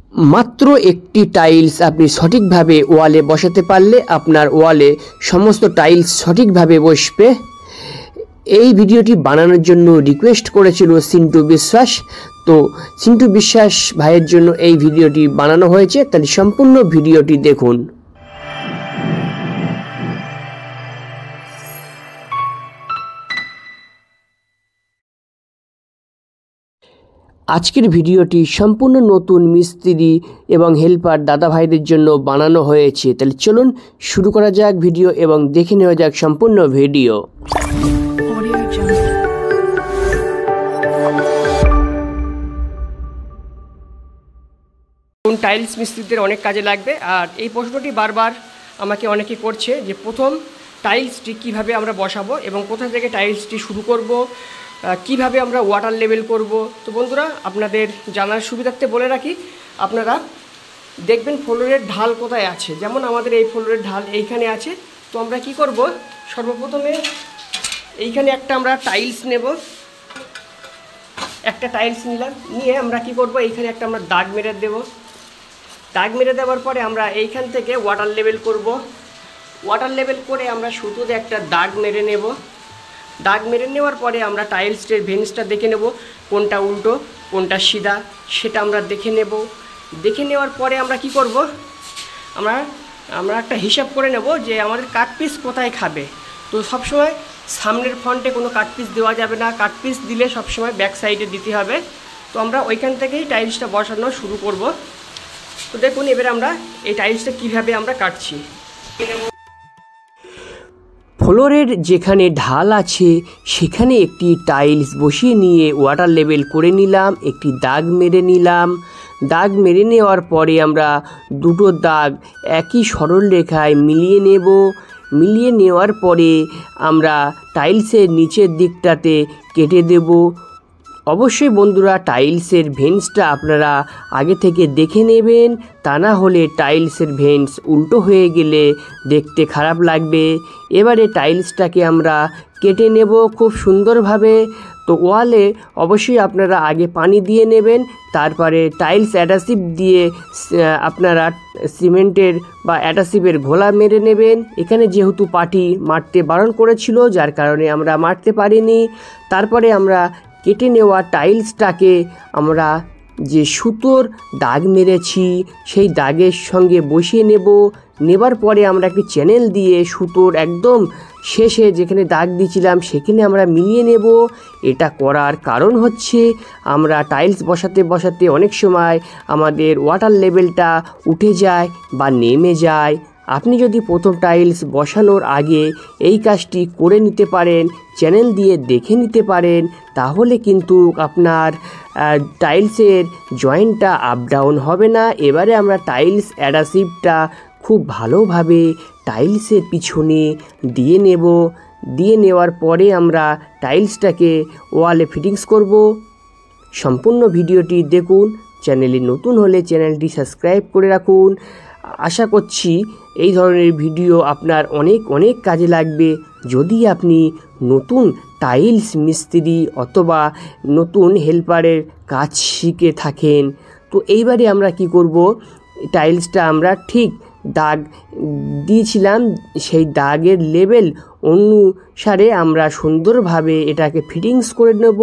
মাত্র একটি টাইলস আপনি সঠিকভাবে ওয়ালে বসাতে পারলে আপনার ওয়ালে সমস্ত টাইলস সঠিকভাবে বসবে। এই ভিডিওটি বানানোর জন্য রিকোয়েস্ট করেছিল সিন্টু বিশ্বাস। তো সিন্টু বিশ্বাস ভাইয়ের জন্য এই ভিডিওটি বানানো হয়েছে, তাহলে সম্পূর্ণ ভিডিওটি দেখুন। আজকের ভিডিওটি সম্পূর্ণ নতুন মিস্ত্রি এবং হেল্পার দাদা ভাইদের জন্য বানানো হয়েছে। তাহলে চলুন শুরু করা যাক ভিডিও এবং দেখে নেওয়া যাক সম্পূর্ণ ভিডিও। টাইলস মিস্ত্রিদের অনেক কাজে লাগবে। আর এই প্রশ্নটি বারবার আমাকে অনেকে করছে যে প্রথম টাইলসটি কিভাবে আমরা বসাবো এবং কোথা থেকে টাইলসটি শুরু করব, কিভাবে আমরা ওয়াটার লেভেল করব। তো বন্ধুরা, আপনাদের জানার সুবিধার্থে বলে রাখি, আপনারা দেখবেন ফ্লোরের ঢাল কোথায় আছে। যেমন আমাদের এই ফ্লোরের ঢাল এইখানে আছে। তো আমরা কি করব, সর্বপ্রথমে এইখানে একটা আমরা টাইলস নেব। একটা টাইলস নিলাম, নিয়ে আমরা কি করব, এইখানে একটা আমরা দাগ মেরে দেব। দাগ মেরে দেওয়ার পরে আমরা এইখান থেকে ওয়াটার লেভেল করব। ওয়াটার লেভেল করে আমরা সুতোতে একটা দাগ মেরে নেব। দাগ মেরে নেওয়ার পরে আমরা টাইলসের ভেন্সটা দেখে নেব, কোনটা উল্টো কোনটা সিধা সেটা আমরা দেখে নেব। দেখে নেওয়ার পরে আমরা কি করব, আমরা একটা হিসাব করে নেব যে আমাদের কাটপিস কোথায় খাবে। তো সবসময় সামনের ফ্রন্টে কোনো কাটপিস দেওয়া যাবে না, কাটপিস দিলে সবসময় ব্যাক সাইডে দিতে হবে। তো আমরা ওইখান থেকেই টাইলসটা বসানো শুরু করব। তো দেখুন এবারে আমরা এই টাইলসটা কীভাবে আমরা কাটছি। ফ্লোরের যেখানে ঢাল আছে সেখানে একটি টাইলস বসিয়ে নিয়ে ওয়াটার লেভেল করে নিলাম, একটি দাগ মেরে নিলাম। দাগ মেরে নেওয়ার পরে আমরা দুটো দাগ একই সরল রেখায় মিলিয়ে নেব। মিলিয়ে নেওয়ার পরে আমরা টাইলসের নিচের দিকটাতে কেটে দেব। অবশ্যই বন্ধুরা, টাইলসের ভেন্সটা আপনারা আগে থেকে দেখে নেবেন, তা না হলে টাইলসের ভেন্স উল্টো হয়ে গেলে দেখতে খারাপ লাগবে। এবারে টাইলসটাকে আমরা কেটে নেব খুব সুন্দরভাবে। তো ওয়ালে অবশ্যই আপনারা আগে পানি দিয়ে নেবেন, তারপরে টাইলস অ্যাডাসিভ দিয়ে আপনারা সিমেন্টের বা অ্যাডাসিভের ঘোলা মেরে নেবেন। এখানে যেহেতু পাটি মারতে বারণ করেছিল, যার কারণে আমরা মারতে পারিনি। তারপরে আমরা কেটে নেওয়া টাইলসটাকে আমরা যে সুতোর দাগ মেরেছি সেই দাগের সঙ্গে বসিয়ে নেব। নেবার পরে আমরা একটি চ্যানেল দিয়ে সুতোর একদম শেষে যেখানে দাগ দিয়েছিলাম সেখানে আমরা মিলিয়ে নেব। এটা করার কারণ হচ্ছে আমরা টাইলস বসাতে বসাতে অনেক সময় আমাদের ওয়াটার লেভেলটা উঠে যায় বা নেমে যায়। আপনি যদি প্রথম টাইলস বসানোর আগে এই কাজটি করে নিতে পারেন, চ্যানেল দিয়ে দেখে নিতে পারেন, তাহলে কিন্তু আপনার টাইলসের জয়েন্টটা আপ ডাউন হবে না। এবারে আমরা টাইলস অ্যাডাসিভটা খুব ভালোভাবে টাইলসের পিছনে দিয়ে নেব। দিয়ে নেওয়ার পরে আমরা টাইলসটাকে ওয়ালে ফিটিংস করব। সম্পূর্ণ ভিডিওটি দেখুন। চ্যানেলে নতুন হলে চ্যানেলটি সাবস্ক্রাইব করে রাখুন। আশা করছি এই ধরনের ভিডিও আপনার অনেক অনেক কাজে লাগবে যদি আপনি নতুন টাইলস মিস্ত্রি অথবা নতুন হেল্পারের কাজ শিখে থাকেন। তো এইবারে আমরা কি করব, টাইলসটা আমরা ঠিক দাগ দিয়েছিলাম সেই দাগের লেভেল অনুসারে আমরা সুন্দরভাবে এটাকে ফিটিংস করে নেব।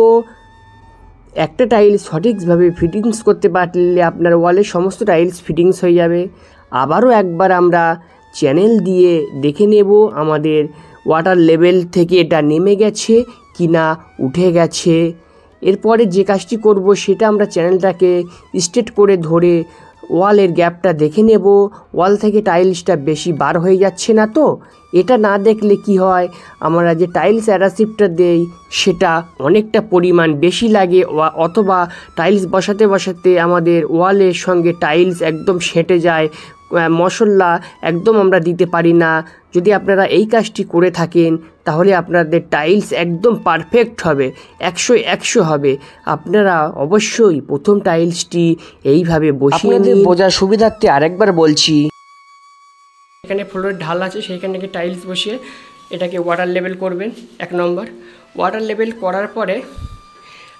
একটা টাইলস সঠিকভাবে ফিটিংস করতে পারলে আপনার ওয়ালে সমস্ত টাইলস ফিটিংস হয়ে যাবে। আবারও একবার আমরা চ্যানেল দিয়ে দেখে নেব আমাদের ওয়াটার লেভেল থেকে এটা নেমে গেছে কি না উঠে গেছে। এরপরে যে কাজটি করব সেটা আমরা চ্যানেলটাকে স্ট্রেট করে ধরে ওয়ালের গ্যাপটা দেখে নেব। ওয়াল থেকে টাইলসটা বেশি বার হয়ে যাচ্ছে না। তো এটা না দেখলে কি হয়, আমরা যে টাইলস অ্যাডাসিভটা দেই সেটা অনেকটা পরিমাণ বেশি লাগে, অথবা টাইলস বসাতে বসাতে আমাদের ওয়ালের সঙ্গে টাইলস একদম সেঁটে যায়, মশলা একদম আমরা দিতে পারি না। যদি আপনারা এই কাজটি করে থাকেন তাহলে আপনাদের টাইলস একদম পারফেক্ট হবে, 100 হবে। আপনারা অবশ্যই প্রথম টাইলসটি এইভাবে বসিয়ে নিন। বোঝার সুবিধার্থে আরেকবার বলছি, এখানে ফ্লোরের ঢাল আছে সেইখানে টাইলস বসিয়ে এটাকে ওয়াটার লেভেল করবেন। 1 নম্বর ওয়াটার লেভেল করার পরে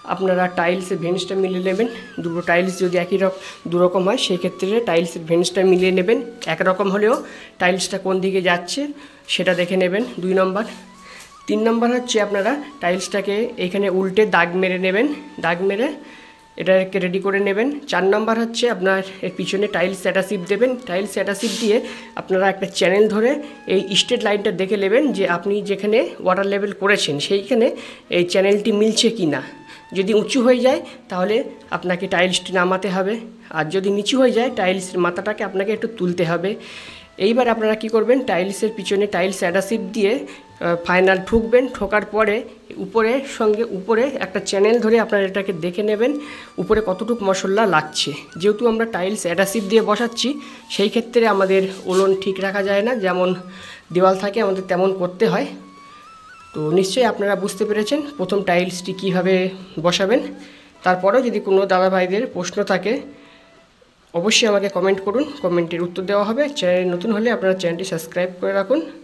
আপনারা টাইলসের ভেন্সটা মিলিয়ে নেবেন। দুটো টাইলস যদি দু রকম হয় সেই ক্ষেত্রে টাইলসের ভেন্সটা মিলিয়ে নেবেন। একরকম হলেও টাইলসটা কোন দিকে যাচ্ছে সেটা দেখে নেবেন 2 নম্বর। 3 নম্বর হচ্ছে আপনারা টাইলসটাকে এইখানে উল্টে দাগ মেরে নেবেন, দাগ মেরে এটাকে রেডি করে নেবেন। 4 নম্বর হচ্ছে আপনার এর পিছনে টাইলস অ্যাডাসিভ দেবেন। টাইলস অ্যাডাসিভ দিয়ে আপনারা একটা চ্যানেল ধরে এই স্ট্রেট লাইনটা দেখে নেবেন যে আপনি যেখানে ওয়াটার লেভেল করেছেন সেইখানে এই চ্যানেলটি মিলছে কি না। যদি উঁচু হয়ে যায় তাহলে আপনাকে টাইলসটি নামাতে হবে, আর যদি নিচু হয়ে যায় টাইলসের মাথাটাকে আপনাকে একটু তুলতে হবে। এইবার আপনারা কি করবেন, টাইলসের পিছনে টাইলস অ্যাডাসিভ দিয়ে ফাইনাল ঠুকবেন। ঠোকার পরে উপরে একটা চ্যানেল ধরে আপনারা এটাকে দেখে নেবেন উপরে কতটুকু মশলা লাগছে। যেহেতু আমরা টাইলস অ্যাডাসিভ দিয়ে বসাচ্ছি সেই ক্ষেত্রে আমাদের ওলন ঠিক রাখা যায় না, যেমন দেওয়াল থাকে আমাদের তেমন করতে হয়। তো নিশ্চয়ই আপনারা বুঝতে পেরেছেন প্রথম টাইলসটি কীভাবে বসাবেন। তারপরেও যদি কোনো দাদা ভাইদের প্রশ্ন থাকে অবশ্যই আমাকে কমেন্ট করুন, কমেন্টের উত্তর দেওয়া হবে। চ্যানেলে নতুন হলে আপনারা চ্যানেলটি সাবস্ক্রাইব করে রাখুন।